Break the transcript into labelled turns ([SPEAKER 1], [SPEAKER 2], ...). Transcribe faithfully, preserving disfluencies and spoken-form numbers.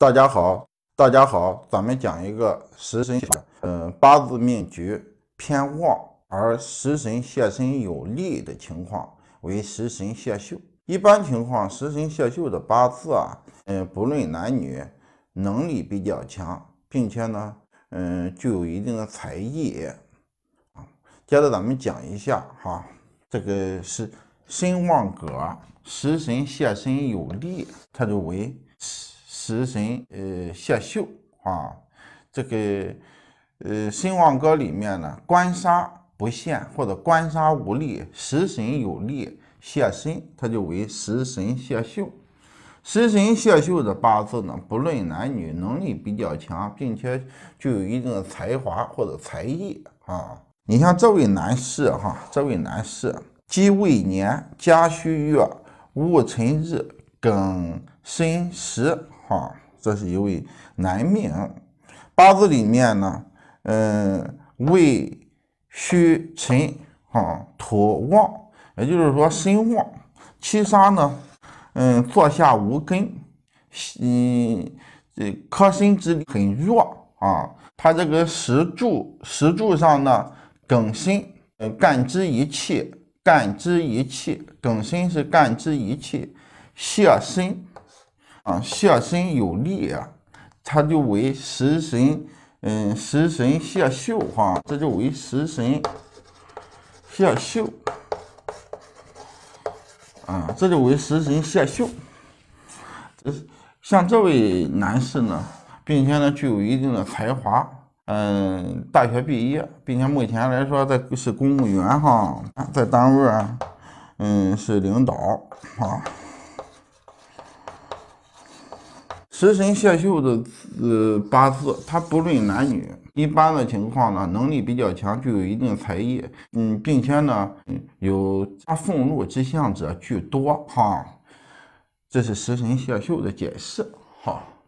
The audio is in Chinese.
[SPEAKER 1] 大家好，大家好，咱们讲一个食神，嗯、呃，八字命局偏旺而食神泄身有利的情况为食神泄秀。一般情况，食神泄秀的八字啊，嗯、呃，不论男女，能力比较强，并且呢，嗯、呃，具有一定的才艺啊。接着咱们讲一下哈，这个是身旺格，食神泄身有利，它就为食神呃泄秀啊，这个呃身旺格里面呢，官杀不陷或者官杀无力，食神有力泄身，它就为食神泄秀。食神泄秀的八字呢，不论男女，能力比较强，并且具有一定的才华或者才艺啊。你像这位男士哈，这位男士己未年、甲戌月、戊辰日、庚申时。啊，这是一位男命，八字里面呢，嗯，未戌辰啊，土旺，也就是说身旺，七杀呢，嗯，坐下无根，嗯，这克身之力很弱啊。他这个石柱，石柱上呢，庚申，呃，干之一气，干之一气，庚申是干之一气，泄身。啊，泄身有力啊，它就为食神，嗯，食神泄秀哈、啊，这就为食神泄秀啊，这就为食神泄秀。这像这位男士呢，并且呢具有一定的才华，嗯，大学毕业，并且目前来说在是公务员哈，在单位啊，嗯，是领导啊。食神泄秀的呃八字，它不论男女，一般的情况呢，能力比较强，具有一定才艺，嗯，并且呢，有家俸禄之相者居多哈。这是食神泄秀的解释哈。